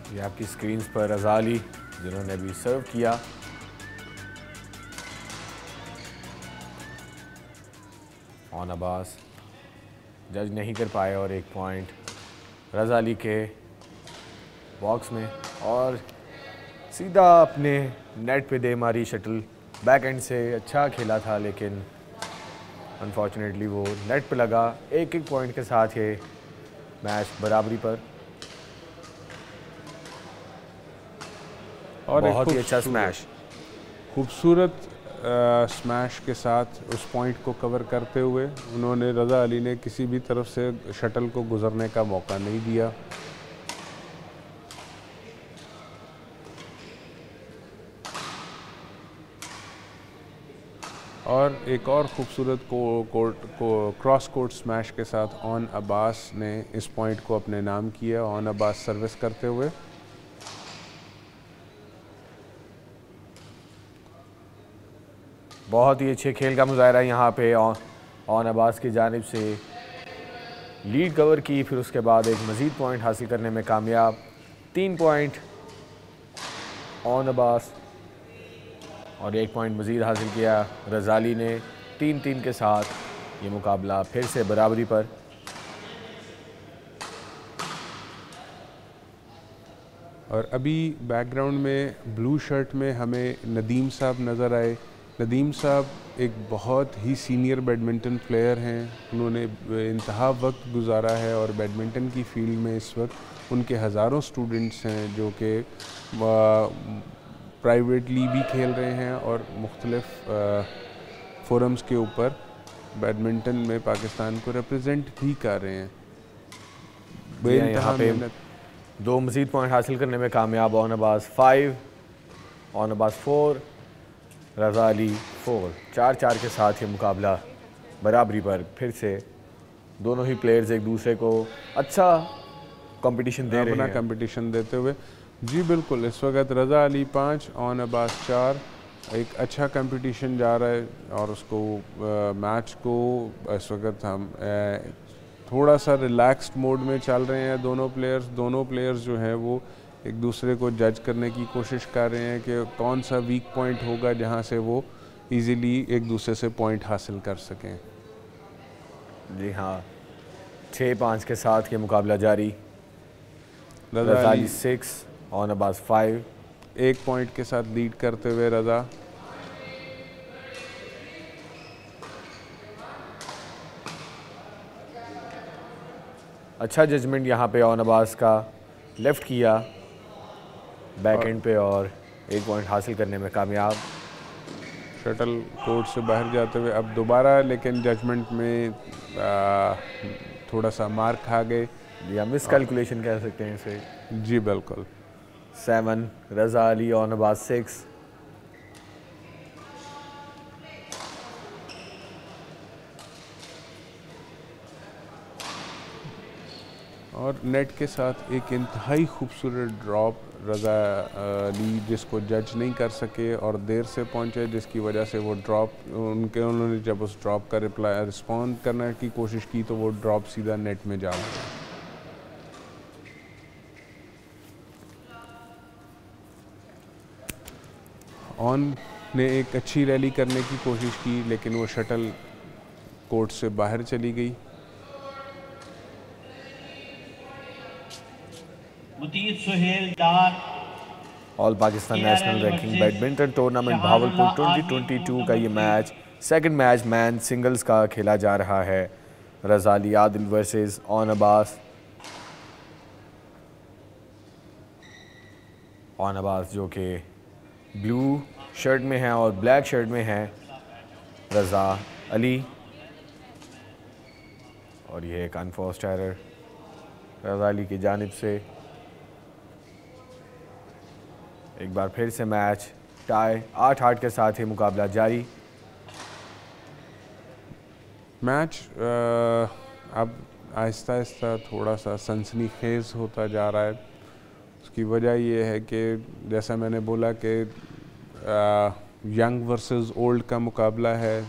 ये आपकी स्क्रीन पर रज़ा अली जिन्होंने अभी सर्व किया। ऑन अब्बास जज नहीं कर पाए और एक पॉइंट रज़ा अली के बॉक्स में, और सीधा अपने नेट पे दे मारी शटल। बैक एंड से अच्छा खेला था लेकिन अनफॉर्चुनेटली वो नेट पे लगा। एक एक पॉइंट के साथ ये मैच बराबरी पर। और बहुत ही अच्छा स्मैश, खूबसूरत स्मैश के साथ उस पॉइंट को कवर करते हुए उन्होंने, रज़ा अली ने किसी भी तरफ से शटल को गुजरने का मौका नहीं दिया। और एक और ख़ूबसूरत क्रॉस कोर्ट स्मैश के साथ ऑन अब्बास ने इस पॉइंट को अपने नाम किया। ऑन अब्बास सर्विस करते हुए बहुत ही अच्छे खेल का मुजाहरा यहाँ पे ऑन अब्बास की जानिब से। लीड कवर की, फिर उसके बाद एक मज़ीद पॉइंट हासिल करने में कामयाब। 3 पॉइंट ऑन अब्बास और 1 पॉइंट मज़ीद हासिल किया रज़ा अली ने। 3-3 के साथ ये मुकाबला फिर से बराबरी पर। और अभी बैकग्राउंड में ब्लू शर्ट में हमें नदीम साहब नज़र आए। नदीम साहब एक बहुत ही सीनियर बैडमिंटन प्लेयर हैं। उन्होंने इंतहा वक्त गुजारा है और बैडमिंटन की फील्ड में इस वक्त उनके हज़ारों स्टूडेंट्स हैं जो कि प्राइवेटली भी खेल रहे हैं और मुख्तलिफ फोरम्स के ऊपर बैडमिंटन में पाकिस्तान को रिप्रेजेंट भी कर रहे हैं। यहाँ पे 2 मज़ीद पॉइंट हासिल करने में कामयाब। ऑन अब्बास 5, ऑन अब्बास 4, रज़ा अली 4। 4-4 के साथ ये मुकाबला बराबरी पर। फिर से दोनों ही प्लेयर्स एक दूसरे को अच्छा कंपटीशन दे रहे हैं, अपना कंपटीशन देते हुए। जी बिल्कुल, इस वक्त रज़ा अली 5, ऑन अब्बास 4। एक अच्छा कंपटीशन जा रहा है और उसको मैच को इस वक्त हम थोड़ा सा रिलैक्स्ड मोड में चल रहे हैं। दोनों प्लेयर्स जो हैं वो एक दूसरे को जज करने की कोशिश कर रहे हैं कि कौन सा वीक पॉइंट होगा जहां से वो इजीली एक दूसरे से पॉइंट हासिल कर सकें। जी हाँ, 6-5 के साथ ये मुकाबला जारी। रज़ा अली 6, ऑन अब्बास 5। 1 पॉइंट के साथ लीड करते हुए रज़ा। अच्छा जजमेंट यहाँ पे ऑन अब्बास का लेफ्ट किया बैक एंड पे और 1 पॉइंट हासिल करने में कामयाब। शटल कोर्ट से बाहर जाते हुए अब दोबारा, लेकिन जजमेंट में थोड़ा सा मार खा गए या मिस कैलकुलेशन कह सकते हैं इसे। जी बिल्कुल। 7, रज़ा अली ऑन अब्बास 6। और नेट के साथ एक इंतहाई खूबसूरत ड्रॉप रज़ा अली जिसको जज नहीं कर सके और देर से पहुंचे, जिसकी वजह से वो ड्रॉप उन्होंने जब उस ड्रॉप का रिस्पॉन्ड करने की कोशिश की तो वो ड्रॉप सीधा नेट में जा गया। ऑन ने एक अच्छी रैली करने की कोशिश की लेकिन वो शटल कोर्ट से बाहर चली गई। All Pakistan national ranking badminton tournament Bahawalpur 2022 का ये match, second match man singles का खेला जा रहा है। रज़ा अली आदिल वर्सेस ऑन अब्बास। ऑन अब्बास जो कि ब्लू शर्ट में है और ब्लैक शर्ट में है रज़ा अली। और ये एक अनफोर्स्ड एरर रज़ा अली की जानिब से। एक बार फिर से मैच टाई 8-8 के साथ ही मुकाबला जारी। मैच अब आहिस्ता आहिस्ता थोड़ा सा सनसनीखेज़ होता जा रहा है। उसकी वजह ये है कि जैसा मैंने बोला कि यंग वर्सेस ओल्ड का मुकाबला है,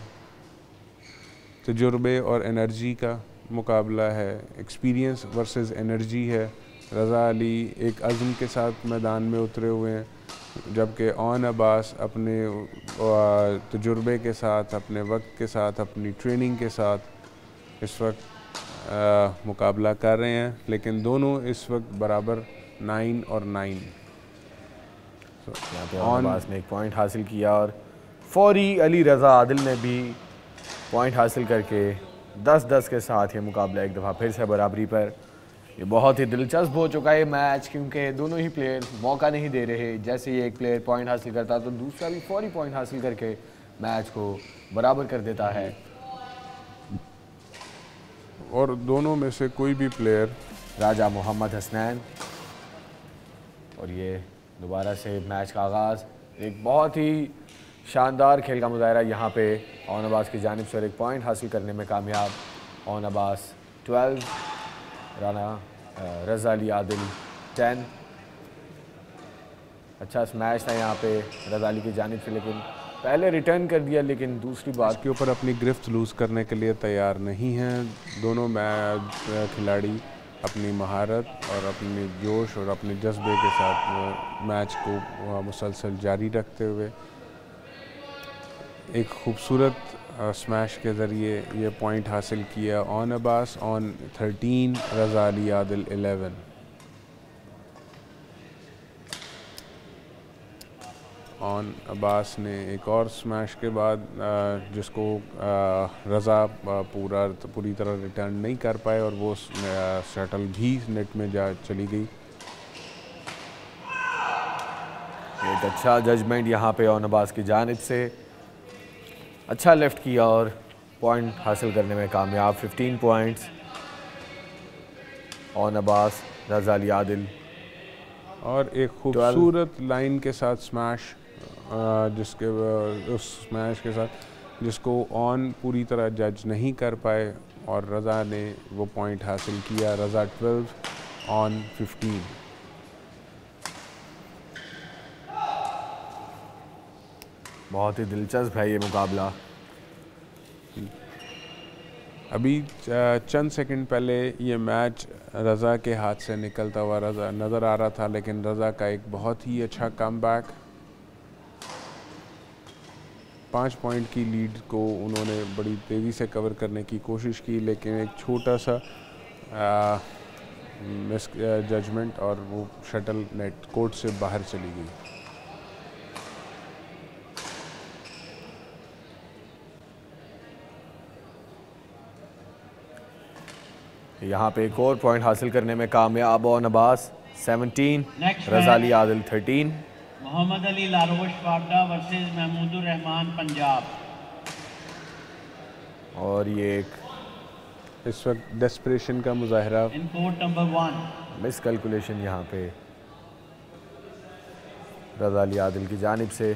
तजुर्बे और एनर्जी का मुकाबला है, एक्सपीरियंस वर्सेस एनर्जी है। रज़ा अली एक अज़्म के साथ मैदान में उतरे हुए हैं, जबकि ऑन अब्बास अपने तजुर्बे के साथ, अपने वक्त के साथ, अपनी ट्रेनिंग के साथ इस वक्त मुकाबला कर रहे हैं, लेकिन दोनों इस वक्त बराबर 9 और 9। यहाँ पे ऑन अब्बास ने एक पॉइंट हासिल किया और फौरी अली रज़ा आदिल ने भी पॉइंट हासिल करके 10-10 के साथ ये मुकाबला एक दफ़ा फिर से बराबरी पर। ये बहुत ही दिलचस्प हो चुका है ये मैच, क्योंकि दोनों ही प्लेयर मौका नहीं दे रहे। जैसे ही एक प्लेयर पॉइंट हासिल करता तो दूसरा भी फौरी पॉइंट हासिल करके मैच को बराबर कर देता है। और दोनों में से कोई भी प्लेयर, राजा मोहम्मद हसनैन, और ये दोबारा से मैच का आगाज़। एक बहुत ही शानदार खेल का मुजाहरा यहाँ पे ऑन अब्बास की जानिब से, और एक पॉइंट हासिल करने में कामयाब ऑन अब्बास 12, रज़ा अली आदिल 10। अच्छा स्मैश था यहाँ पे रज़ा अली की जानिब से, लेकिन पहले रिटर्न कर दिया, लेकिन दूसरी बात के ऊपर अपनी गिरफ्त लूज़ करने के लिए तैयार नहीं हैं। दोनों खिलाड़ी अपनी महारत और अपनी जोश और अपने जज्बे के साथ मैच को मुसलसल जारी रखते हुए एक खूबसूरत स्मैश के ज़रिए ये पॉइंट हासिल किया। ऑन अब्बास ऑन 13, रज़ा अली आदिल 11। ऑन अब्बास ने एक और स्मैश के बाद जिसको रज़ा पूरी तरह रिटर्न नहीं कर पाए और वो शटल भी नेट में जा चली गई। एक अच्छा जजमेंट यहाँ पे ऑन अब्बास की जानिब से, अच्छा लेफ्ट किया और पॉइंट हासिल करने में कामयाब। 15 पॉइंट्स ऑन अब्बास, रज़ा अली आदिल। और एक खूबसूरत लाइन के साथ स्मैश, जिसके उस स्मैश के साथ जिसको ऑन पूरी तरह जज नहीं कर पाए और रज़ा ने वो पॉइंट हासिल किया। रज़ा 12, ऑन 15। बहुत ही दिलचस्प है ये मुकाबला। अभी चंद सेकंड पहले ये मैच रज़ा के हाथ से निकलता हुआ रज़ा नज़र आ रहा था, लेकिन रज़ा का एक बहुत ही अच्छा कमबैक, 5 पॉइंट की लीड को उन्होंने बड़ी तेज़ी से कवर करने की कोशिश की, लेकिन एक छोटा सा मिस जजमेंट और वो शटल नेट कोर्ट से बाहर चली गई। यहाँ पे एक और पॉइंट हासिल करने में कामयाब ऑन अब्बास 17, रज़ा अली आदिल 13। मोहम्मद अली लारोश वाडा वर्सेस महमूदुर रहमान पंजाब। और ये एक इस वक्त डेस्परेशन का मुजाहरा। In court number 1, miscalculation यहाँ पे रज़ा अली आदिल की जानिब से।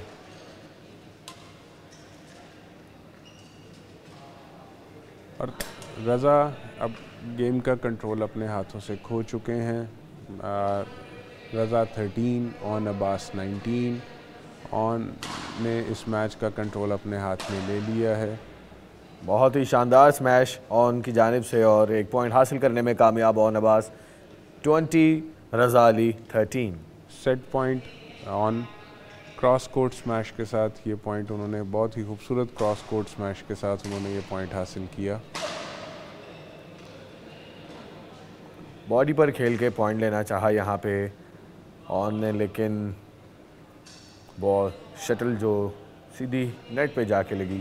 और रज़ा अब गेम का कंट्रोल अपने हाथों से खो चुके हैं। रज़ा 13, ऑन अब्बास 19। ऑन ने इस मैच का कंट्रोल अपने हाथ में ले लिया है। बहुत ही शानदार स्मैश ऑन की जानिब से, और एक पॉइंट हासिल करने में कामयाब Awn Abbas 20, Raza Ali 13। Set point on cross court smash के साथ ये पॉइंट उन्होंने बहुत ही खूबसूरत क्रॉस कोर्ट स्मैश के साथ उन्होंने ये पॉइंट हासिल किया। बॉडी पर खेल के पॉइंट लेना चाहा यहाँ पे ऑन ने, लेकिन बॉल शटल जो सीधी नेट पे जाके लगी।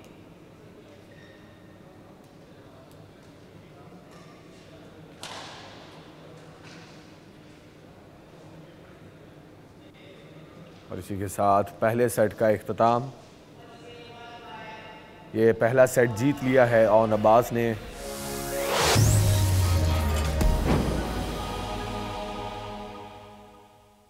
और इसी के साथ पहले सेट का इख्तिताम। ये पहला सेट जीत लिया है ऑन अब्बास ने